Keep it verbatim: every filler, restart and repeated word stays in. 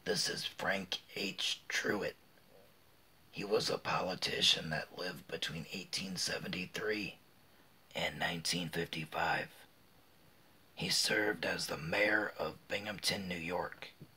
This is Frank H. Truitt. He was a politician that lived between eighteen seventy-three and nineteen fifty-five. He served as the mayor of Binghamton, New York.